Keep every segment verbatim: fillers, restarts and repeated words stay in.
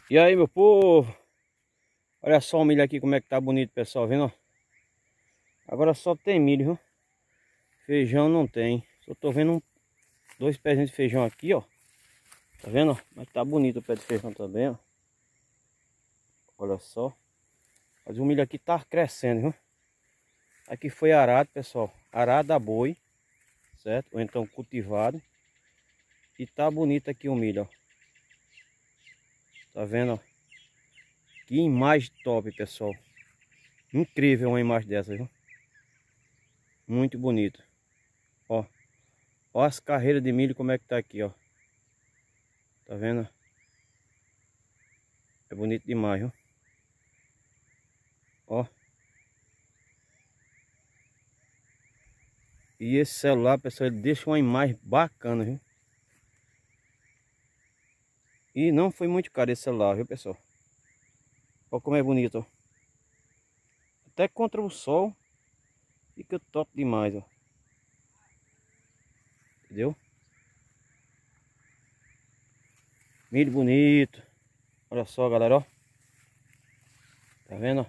E aí, meu povo, olha só o milho aqui como é que tá bonito, pessoal, vendo? Ó? Agora só tem milho, viu? Feijão não tem. Só tô vendo um, dois pezinhos de feijão aqui, ó. Tá vendo? Mas tá bonito o pé de feijão também, ó. Olha só. Mas o milho aqui tá crescendo, viu? Aqui foi arado, pessoal. Arado a boi, certo? Ou então cultivado. E tá bonito aqui o milho, ó. Tá vendo, ó? Que imagem top, pessoal. Incrível uma imagem dessa, viu? Muito bonito. Ó. Ó as carreiras de milho como é que tá aqui, ó. Tá vendo? É bonito demais, viu? Ó. E esse celular, pessoal, ele deixa uma imagem bacana, viu? E não foi muito caro esse celular, viu, pessoal? Ó como é bonito, ó. Até contra o sol fica top demais, ó. Entendeu? Milho bonito. Olha só, galera, ó. Tá vendo, ó?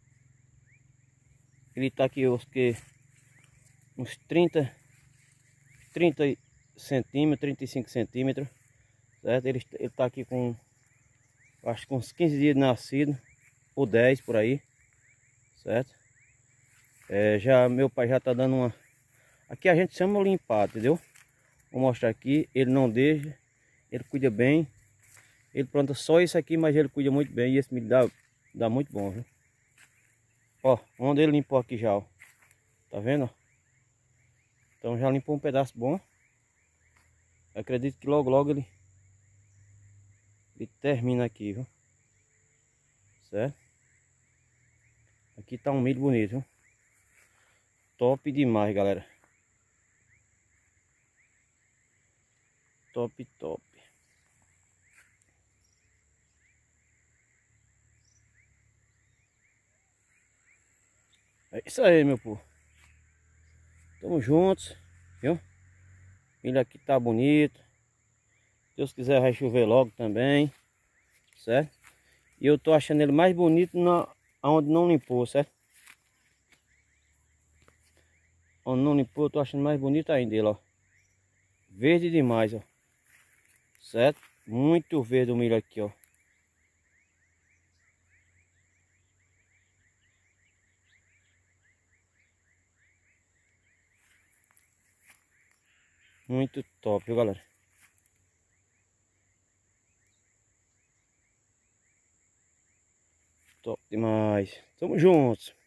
Ele tá aqui os que uns trinta centímetros, trinta e cinco centímetros, certo? Ele, ele tá aqui com, acho que uns quinze dias de nascido, ou dez por aí, certo? É, já meu pai já tá dando uma, aqui a gente chama limpar, entendeu? Vou mostrar aqui, ele não deixa, ele cuida bem, ele planta só isso aqui, mas ele cuida muito bem e esse milho dá, dá muito bom, viu? Ó, onde ele limpou aqui já, ó. Tá vendo? Então já limpou um pedaço bom. Acredito que logo logo ele, ele termina aqui, viu? Certo? Aqui tá um milho bonito, viu? Top demais, galera. Top, top. É isso aí, meu povo. Tamo juntos, viu? Milho aqui tá bonito. Se Deus quiser vai chover logo também, certo? E eu tô achando ele mais bonito na onde não limpou, certo? Onde não limpou, eu tô achando mais bonito ainda ele, ó. Verde demais, ó. Certo? Muito verde o milho aqui, ó. Muito top, viu, galera? Top demais. Tamo juntos.